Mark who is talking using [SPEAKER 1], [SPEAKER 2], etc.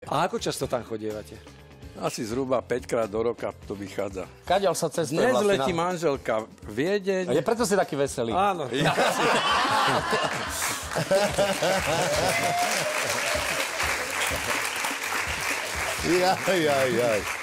[SPEAKER 1] A ako často tam chodievate?
[SPEAKER 2] Asi zhruba 5-krát do roka to vychádza.
[SPEAKER 3] Kaďal sa cestuje
[SPEAKER 2] Dnes
[SPEAKER 3] vlastne
[SPEAKER 2] letí manželka Viedeň.
[SPEAKER 3] Je preto si taký veselý.
[SPEAKER 1] Áno.
[SPEAKER 4] Jaj.